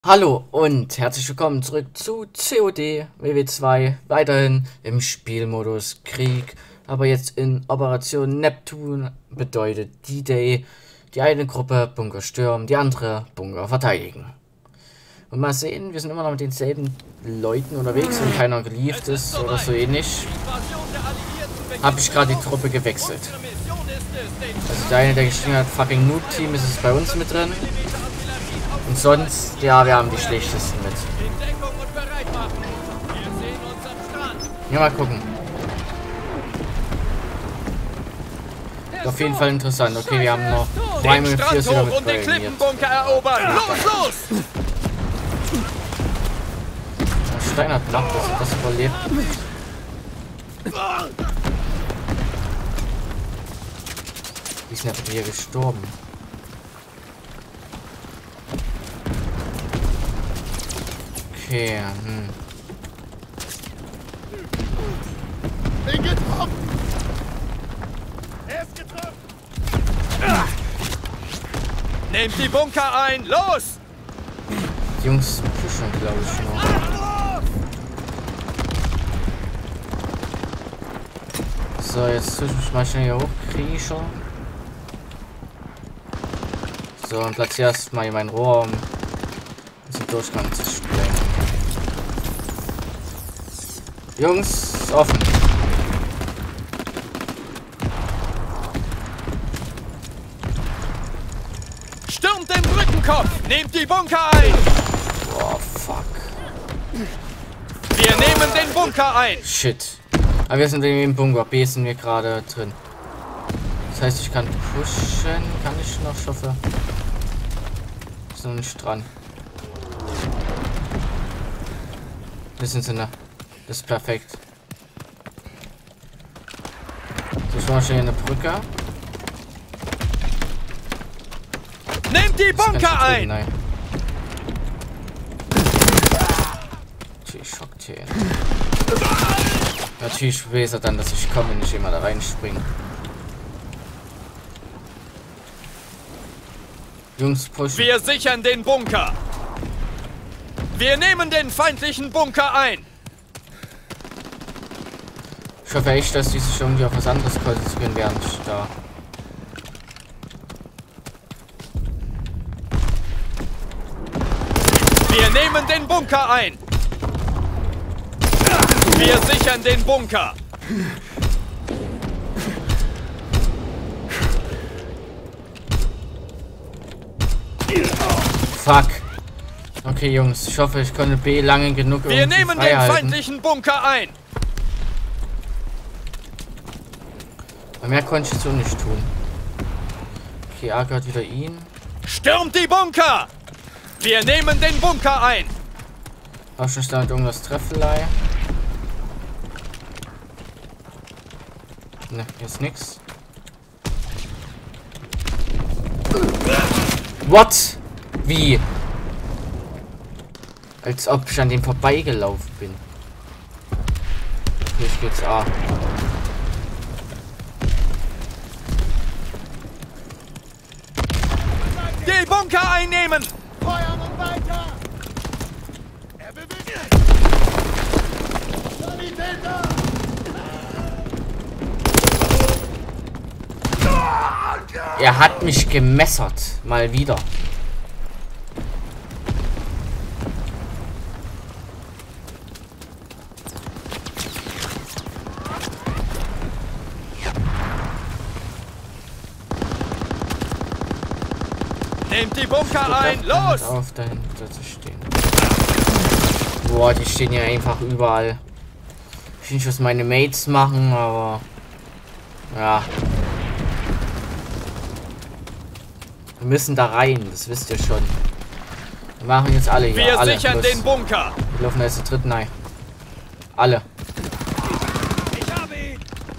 Hallo und herzlich willkommen zurück zu COD WW2, weiterhin im Spielmodus Krieg, aber jetzt in Operation Neptun, bedeutet D-Day, die eine Gruppe Bunker stürmen, die andere Bunker verteidigen. Und mal sehen, wir sind immer noch mit denselben Leuten unterwegs und keiner gelieft ist oder so ähnlich. Habe ich gerade die Truppe gewechselt. Also der eine, der geschrieben hat, fucking Noob-Team, ist es bei uns mit drin. Und sonst, ja, wir haben die schlechtesten mit. Ja, mal gucken. Auf jeden Fall interessant. Okay, wir haben noch 3 Minuten 4 wieder mit den Klippenbunker erobern. Los! Steiner Blatt, das überlebt. Wie ist denn der hier gestorben? Okay, Bin getroffen! Er ist getroffen! Nehmt die Bunker ein! Los! die Jungs pushen, glaube ich, noch. So, jetzt tue ich mich mal schnell hier hochkriechen. So, und platziere erstmal hier mein Rohr, um diesen Durchgang zu sprengen. Jungs, offen. Stürmt den Brückenkopf! Nehmt die Bunker ein! Boah, fuck. Wir nehmen den Bunker ein! Shit. Aber wir sind im Bunker. B sind wir gerade drin. Das heißt, ich kann pushen. Kann ich noch, ich hoffe. Ist noch nicht dran. Wissen Sie, ne? Das ist perfekt. So, ich mache schnell eine Brücke. Nehmt die Bunker ein! Nein. Natürlich schockt hier. Natürlich weiß er dann, dass ich komme, wenn ich immer da reinspringe. Jungs, pushen. Wir sichern den Bunker! Wir nehmen den feindlichen Bunker ein! Ich hoffe echt, dass die sich irgendwie auf was anderes konzentrieren, während ich da. Wir nehmen den Bunker ein! Wir sichern den Bunker! Fuck. Okay, Jungs, ich hoffe, ich konnte B lange genug Wir nehmen den feindlichen Bunker ein! Aber mehr konnte ich jetzt so nicht tun. Okay, A gehört wieder ihn. Stürmt die Bunker! Wir nehmen den Bunker ein! Hab schon damit irgendwas Treffelei. Ne, hier ist nix. What? Wie? Als ob ich an dem vorbeigelaufen bin. Okay, ich geht's A. Die Bunker einnehmen! Feuern und weiter! Er bewegt sich! Sanitäter! Er hat mich gemessert. Mal wieder. Nehmt die Bunker ein! Los! Auf dahinter zu stehen. Boah, die stehen ja einfach überall. Ich will nicht, was meine Mates machen, aber ja. Wir müssen da rein, das wisst ihr schon. Wir machen jetzt alle hier. Wir alle. sichern Los. den Bunker! Wir laufen jetzt zu dritt, nein. Alle. Ich habe ihn!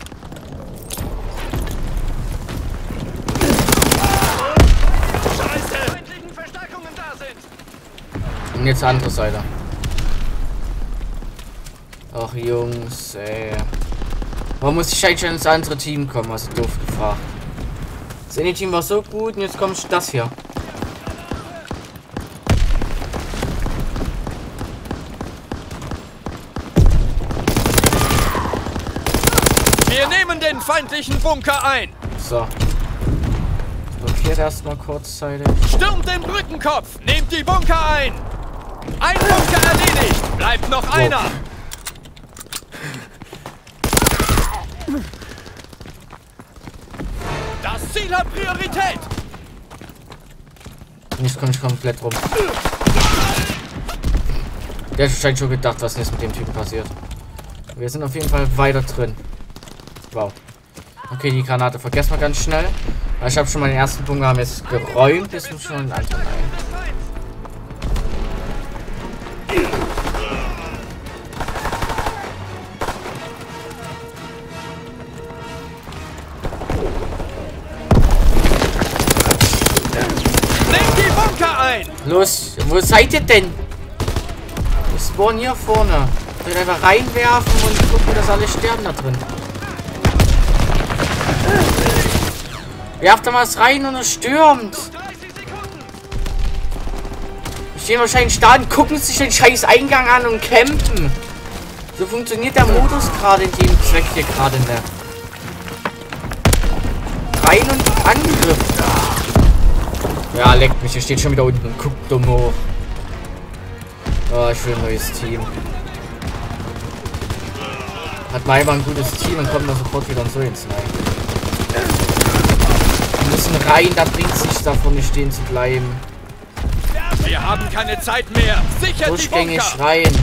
Scheiße! Feindlichen Verstärkungen da sind! Und jetzt zur andere Seite. Ach Jungs, ey. Warum muss ich eigentlich ins andere Team kommen? Also doof gefragt. Das eine Team war so gut und jetzt kommt das hier. den feindlichen Bunker ein. So. Blockiert erstmal kurzzeitig. Stürmt den Brückenkopf. Nehmt die Bunker ein. Ein Bunker erledigt. Bleibt noch einer. Das Ziel hat Priorität. Jetzt komme ich komplett rum. Der hat wahrscheinlich schon gedacht, was jetzt mit dem Typen passiert. Wir sind auf jeden Fall weiter drin. Wow. Okay, die Granate vergessen wir ganz schnell. Ich habe schon mal den ersten Bunker haben jetzt geräumt. Jetzt muss schon einen anderen ein. Nehmt die Bunker ein. Los, wo seid ihr denn? Wir spawnen hier vorne. Ich will einfach reinwerfen und gucken, dass alle sterben da drin. Werft da was rein und es stürmt. Die stehen wahrscheinlich da und gucken sich den scheiß Eingang an und campen. So funktioniert der Modus gerade in dem Track hier gerade nicht. Rein und Angriff. Ja, leckt mich. Der steht schon wieder unten und guckt dumm hoch. Oh, ich will ein neues Team. Hat man einmal ein gutes Team und kommt dann sofort wieder so ins Rein. Wir müssen rein, da bringt es nichts davon, nicht stehen zu bleiben. Wir haben keine Zeit mehr. Sichert die Durchgängig Bunker. rein.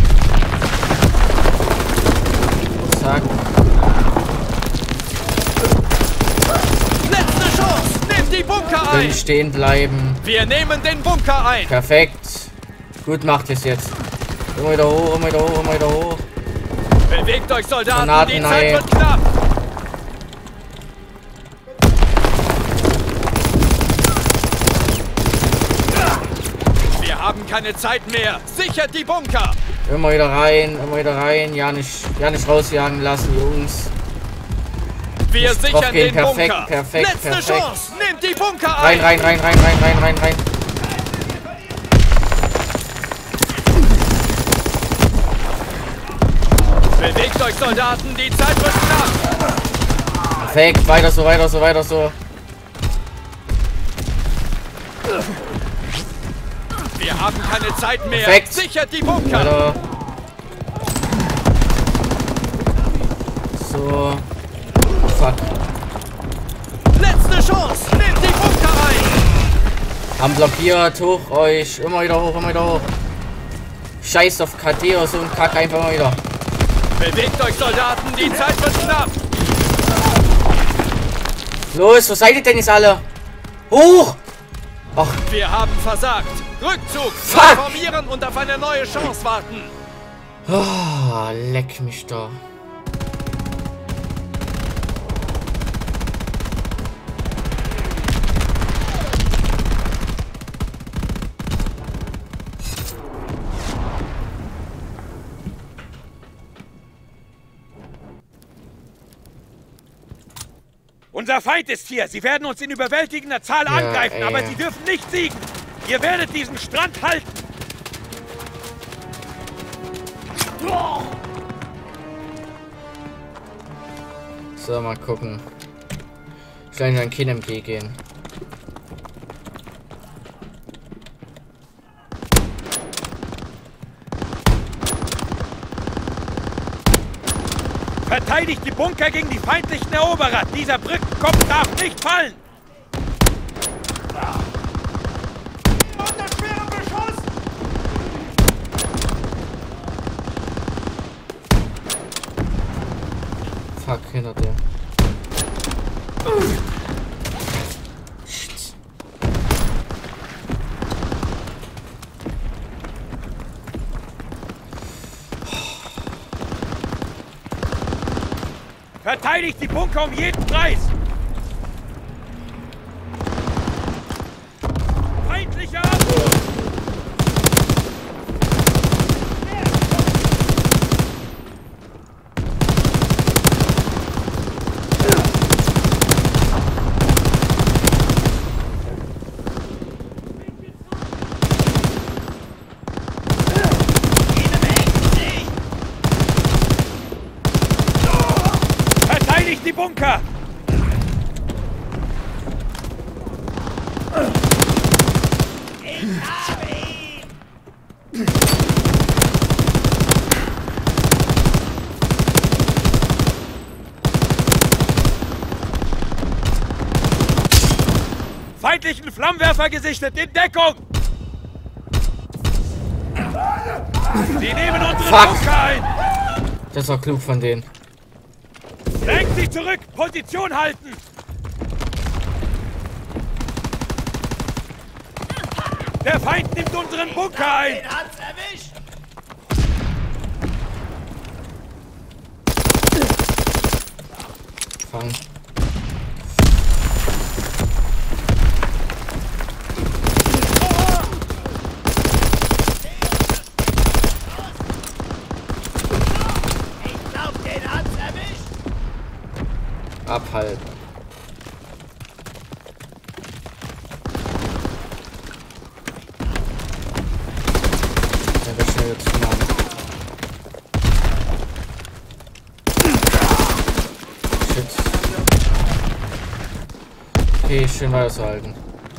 Zack. Letzte Chance. Nehmt die Bunker ein. Drin stehen bleiben. Wir nehmen den Bunker ein. Perfekt. Gut macht es jetzt. Immer wieder hoch, immer wieder hoch, immer wieder hoch. Bewegt euch, Soldaten. Granaten Die Zeit ein. wird knapp. Wir haben keine Zeit mehr. Sichert die Bunker. Immer wieder rein, immer wieder rein. Ja nicht rausjagen lassen, Jungs. Wir Muss drauf sichern gehen. den Perfekt, Bunker. perfekt, Letzte perfekt. Chance. Nehmt die Bunker Rein, ein. rein, rein, rein, rein, rein, rein, rein. Bewegt euch, Soldaten. Die Zeit wird knapp. Perfekt, weiter so, weiter so, weiter so. Wir haben keine Zeit mehr. Perfekt. Sichert die Bunker. Weiter. So. Fuck. Letzte Chance. Nehmt die Bunker ein. Haben blockiert, hoch euch. Immer wieder hoch, immer wieder hoch. Scheiß auf KD oder so ein Kack, einfach mal wieder. Bewegt euch, Soldaten. Die Zeit wird knapp. Los, wo seid ihr denn jetzt alle? Hoch! Ach, Wir haben versagt. Rückzug. Fuck. Reformieren und auf eine neue Chance warten. oh, leck mich da. Unser Feind ist hier. Sie werden uns in überwältigender Zahl angreifen, ey. aber sie dürfen nicht siegen. Ihr werdet diesen Strand halten. So, mal gucken. Vielleicht in ein KMG gehen. Verteidigt die Bunker gegen die feindlichen Eroberer. Dieser Brückenkopf darf nicht fallen. Unter schwerem Beschuss! Fuck, hinter dir. Shit. Verteidigt die Bunker um jeden Preis. Feindlicher Abwurf! Verteidigt die Bunker! Feindlichen Flammenwerfer gesichtet! In Deckung! Sie nehmen unseren Bunker ein! Das war klug von denen. Drängt sie zurück! Position halten! Der Feind nimmt unseren Bunker ein! Den hat's erwischt! Fangen. Ich glaub, den hat's erwischt! Abhalten. Der wird schnell zu machen. Shit. Okay, schön weiterzuhalten.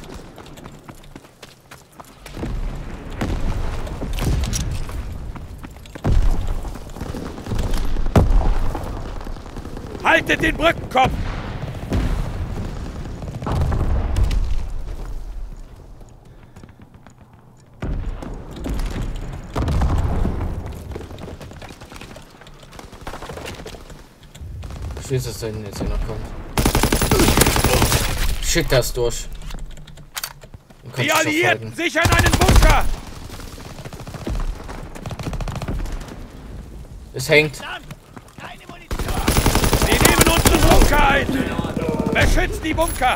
Haltet den Brückenkopf! Ich weiß, dass da hinten jetzt hier noch kommt. Schick das durch. Du kannst Die dich doch Alliierten halten. sichern einen Bunker! Es hängt. Keine Munition! Sie nehmen unseren Bunker ein! Beschützt die Bunker!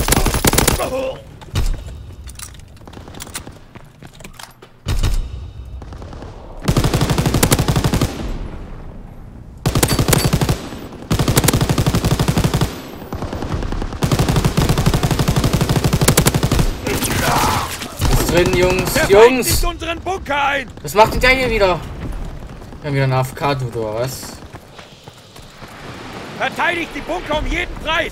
Ist drin, Jungs. Der Feind Jungs! nimmt unseren Bunker ein! Was macht denn der hier wieder? Wir haben wieder einen AFK-Dude, oder was? Verteidigt die Bunker um jeden Preis!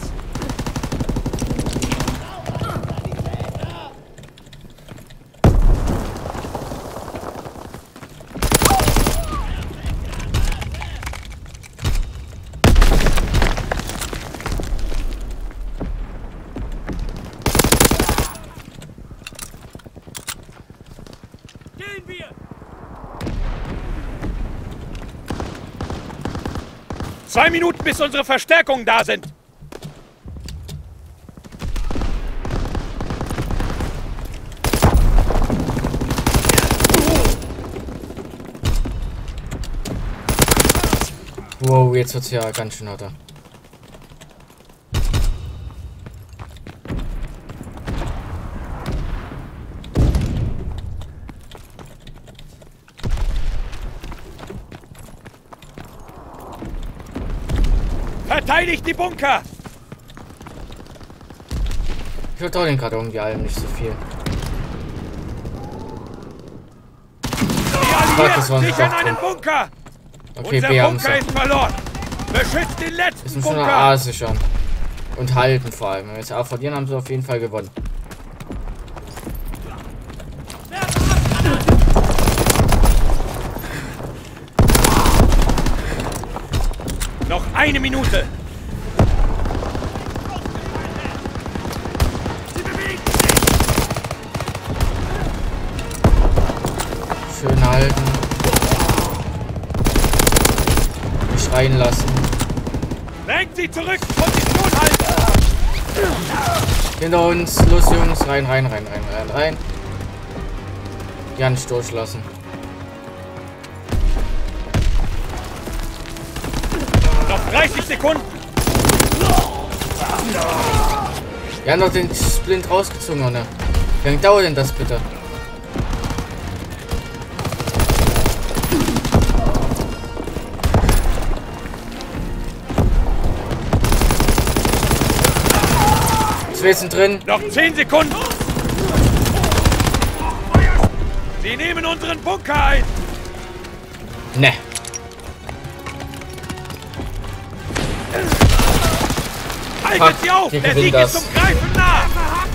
Gehen wir! 2 Minuten, bis unsere Verstärkungen da sind! Wow, jetzt wird's ja ganz schön harter. Verteidigt die Bunker! Ich vertraue den gerade irgendwie allem nicht so viel. Die das war Alliierten ein sichern Stoff einen drin. Bunker! Okay, Unser B haben Bunker sie. ist verloren! Beschützt den Jetzt letzten müssen wir nur Bunker! A sichern. Und halten vor allem. Wenn wir jetzt A verlieren, haben sie auf jeden Fall gewonnen. Noch 1 Minute! Schön halten. Nicht reinlassen. Drängt sie zurück! Position halten! Hinter uns. Los, Jungs. Rein, rein, rein, rein, rein, rein. Ja, nicht durchlassen. Noch 30 Sekunden! Wir haben doch den Splint rausgezogen, oder? Wie lange dauert denn das bitte? Wir sind drin. Noch 10 Sekunden! Sie nehmen unseren Bunker ein! Ne. Haltet sie auf! Der Sieg ist zum Greifen nah!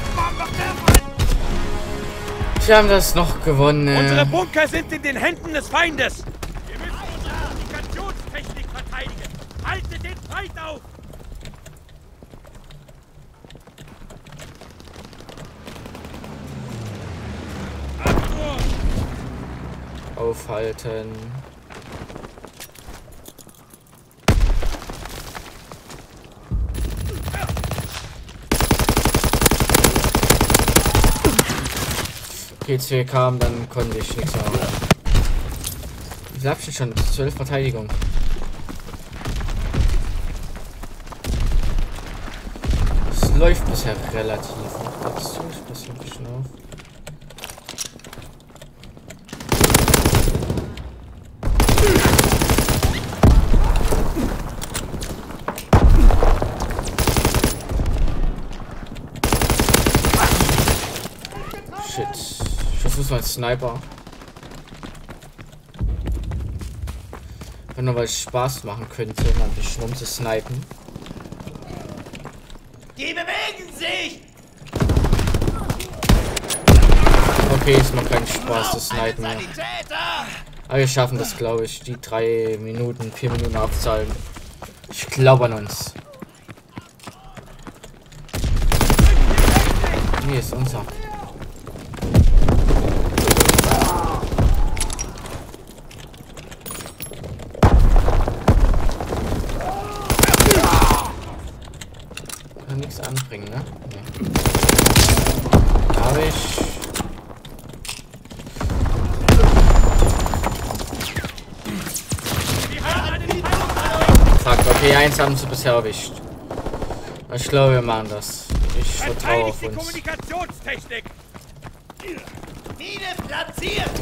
Wir haben das noch gewonnen. Unsere Bunker sind in den Händen des Feindes. Wir müssen unsere Kommunikationstechnik verteidigen. Haltet den Feind auf! Aufhalten. Okay, 2 kam, dann konnte ich nichts mehr machen. Ich hab schon 12 Verteidigung. Es läuft bisher relativ. Dazu, ich passe ein bisschen auf. Shit. Ich versuch's mal als Sniper. Wenn nur weil es Spaß machen könnte, mal die Schwung zu snipen. Die bewegen sich! Okay, es macht keinen Spaß zu snipen mehr. Sanitäter! Aber wir schaffen das, glaube ich, die 3 Minuten, 4 Minuten aufzuhalten. Ich glaube an uns. Nee, ist unser. Kann nichts anbringen, ne? Nee. Habe ich. Fuck, okay, 1 haben sie bisher erwischt. Ich glaube, wir machen das. Ich vertraue auf die uns. Kommunikationstechnik! Mine platziert!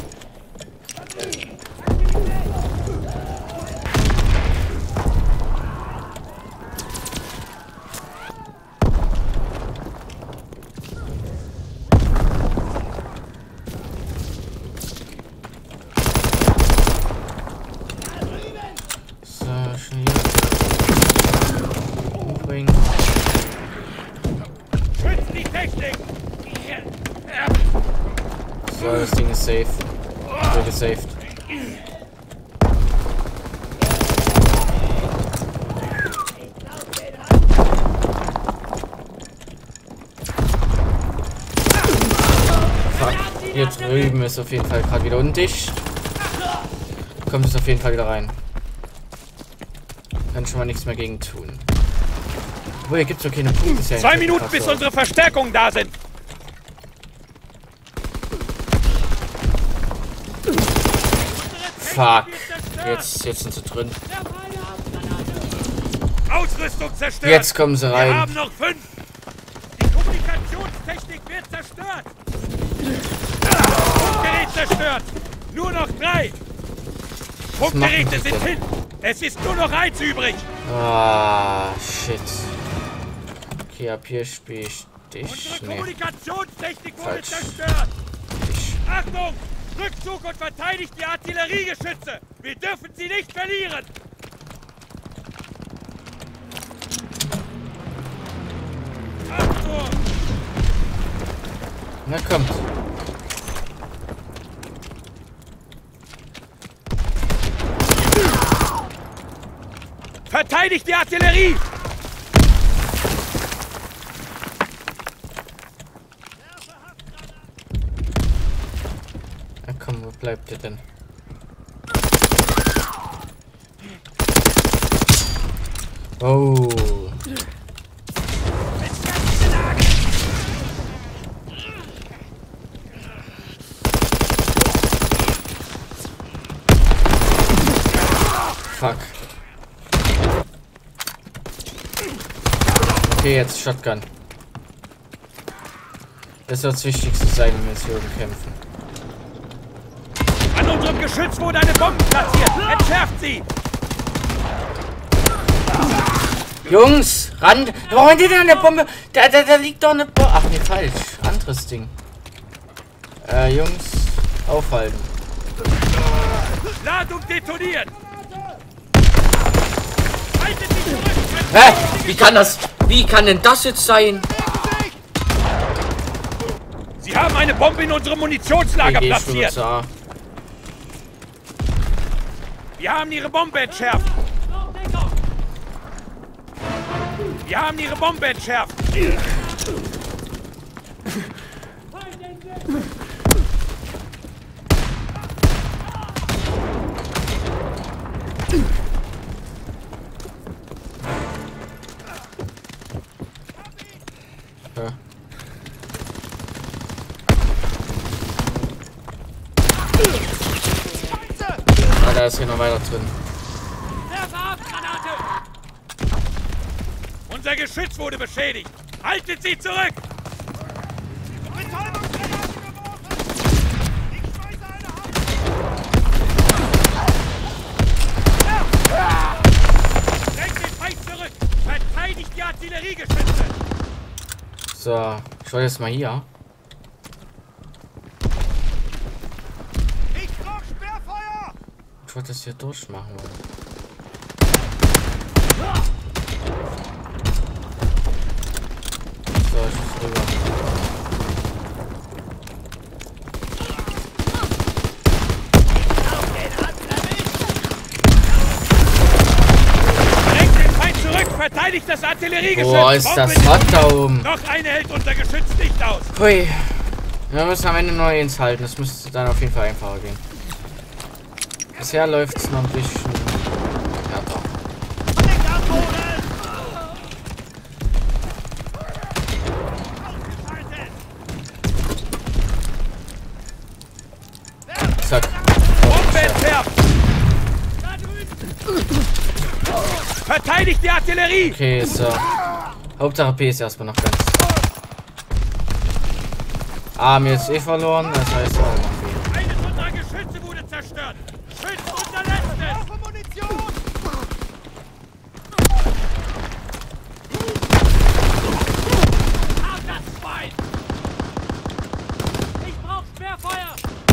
So, schnell umbringen. Schützt die Technik! So, das Ding ist safe. Wird gesaved. Fuck. Hier drüben ist auf jeden Fall gerade wieder undicht. Kommt es auf jeden Fall wieder rein. Kann schon mal nichts mehr gegen tun. Obwohl, hier gibt es doch keine Punkte. 2 Minuten, bis unsere Verstärkungen da sind. Fuck. Jetzt sind sie drin. Ausrüstung zerstört. Jetzt kommen sie Wir rein. haben noch 5. Die Kommunikationstechnik wird zerstört. Funkgerät zerstört. Nur noch 3. Funkgeräte sind hin. Es ist nur noch 1 übrig. Ah, shit. Okay, ab hier spiele ich dich. Unsere Nee. Kommunikationstechnik wurde Falsch. zerstört. Dich. Achtung! Rückzug und verteidigt die Artilleriegeschütze. Wir dürfen sie nicht verlieren. Achtung! Na kommt. Verteidigt die Artillerie! Na komm, wo bleibt ihr denn? Oh. Fuck. Okay, jetzt Shotgun. Das wird das Wichtigste sein, wenn wir jetzt hier kämpfen. An unserem Geschütz wurde eine Bombe platziert. Entschärft sie! Jungs, ran! Warum hat ihr denn eine Bombe? Da liegt doch eine Bombe. Ach nee, falsch. Anderes Ding. Jungs, aufhalten. Ladung detoniert! Haltet sie zurück! Hä? Wie kann das? Wie kann denn das jetzt sein? Sie haben eine Bombe in unserem Munitionslager platziert. Wir haben Ihre Bombe entschärft. Wir haben Ihre Bombe entschärft. Ja. Ah, da ist hier noch weiter drin. Unser Geschütz wurde beschädigt. Haltet sie zurück! Drängt den Feind zurück! Verteidigt die Artilleriegeschütze! So, ich wollte jetzt mal hier. Ich brauch Sperrfeuer! Ich wollte das hier durchmachen. So, ich muss rüber. Drängt den Feind zurück! Verteidigt das Artilleriegeschütz! Boah, ist das hot da oben. Noch eine hält unser Geschütz nicht aus! Hui. Wir müssen am Ende nur eins halten. Das müsste dann auf jeden Fall einfacher gehen. Bisher läuft es noch ein bisschen härter. Zack. Bombe entfernt! Verteidigt die Artillerie! Okay, so. Hauptsache P ist erstmal noch ganz. A, mir ist eh verloren, das heißt auch noch viel. Eines unserer Geschütze wurde zerstört! Schützt unser letztes! Munition! Hab das Schwein! Ich brauch Sperrfeuer!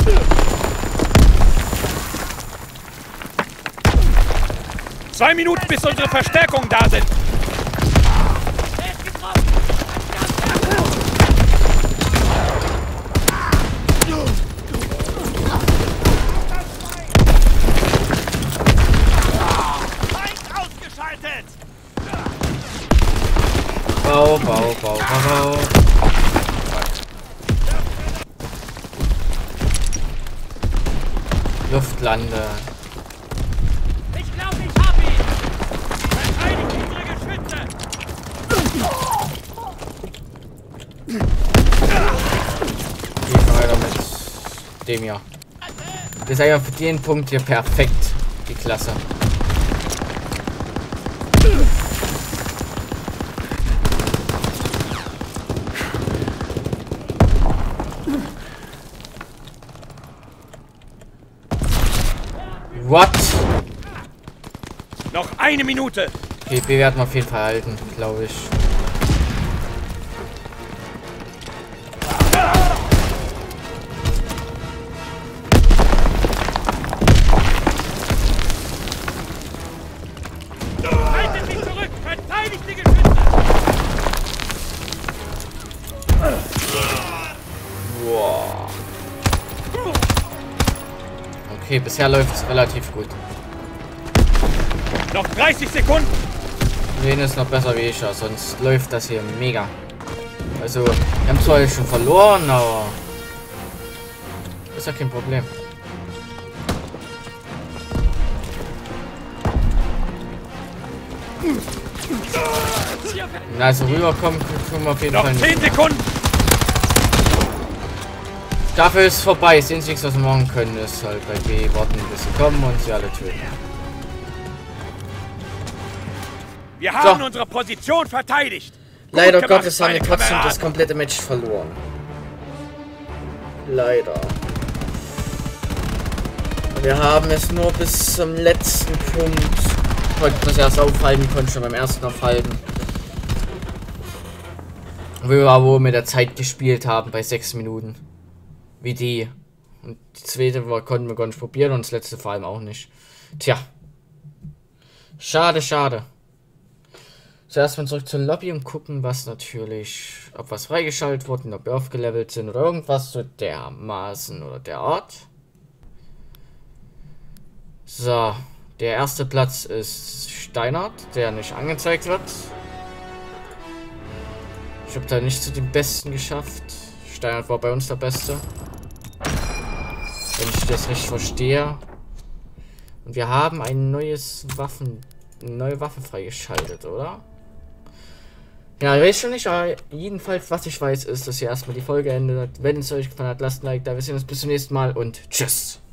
Zwei Minuten, bis unsere Verstärkungen da sind! Er ist getroffen! Bau, Bau, Bau, Bau, Bau. Luftlande. Ich glaube, ich hab ihn! Verteidigt unsere Geschütze! Geht weiter mit dem hier. Das ist einfach für den Punkt hier perfekt. Die Klasse. What? Noch eine Minute! Okay, B werden wir auf jeden Fall halten, glaube ich. Haltet sie zurück! Verteidigt die Geschütze! Wow. Okay, bisher läuft es relativ gut. Noch 30 Sekunden! Wen ist noch besser wie ich, ja, sonst läuft das hier mega. Also, wir haben zwar jetzt schon verloren, aber ist ja kein Problem. Na, also rüberkommen können wir auf jeden Noch Fall 10 nicht. Sekunden! Dafür ist vorbei. Das Einzige, was wir machen können, ist halt bei B warten, bis sie kommen und sie alle töten. Wir haben unsere Position verteidigt! Leider Gut gemacht, Gottes haben wir meine trotzdem Kameraden. das komplette Match verloren. Leider. Wir haben es nur bis zum letzten Punkt. Konnten das erst aufhalten, konnten schon beim ersten aufhalten. Wo wir mit der Zeit gespielt haben, bei 6 Minuten. Wie die. Und die zweite konnten wir gar nicht probieren und das letzte vor allem auch nicht. Tja. Schade, schade. Zuerst mal zurück zur Lobby und gucken, was natürlich, ob was freigeschaltet wurde, ob wir aufgelevelt sind oder irgendwas so dermaßen oder der Art. So, der erste Platz ist Steinert, der nicht angezeigt wird. Ich habe da nicht zu den Besten geschafft. Steinert war bei uns der Beste. Wenn ich das richtig verstehe. Und wir haben ein neue Waffe freigeschaltet, oder? Ja, ich weiß schon nicht, aber jedenfalls, was ich weiß, ist, dass hier erstmal die Folge endet. Wenn es euch gefallen hat, lasst ein Like da. Wir sehen uns bis zum nächsten Mal und tschüss.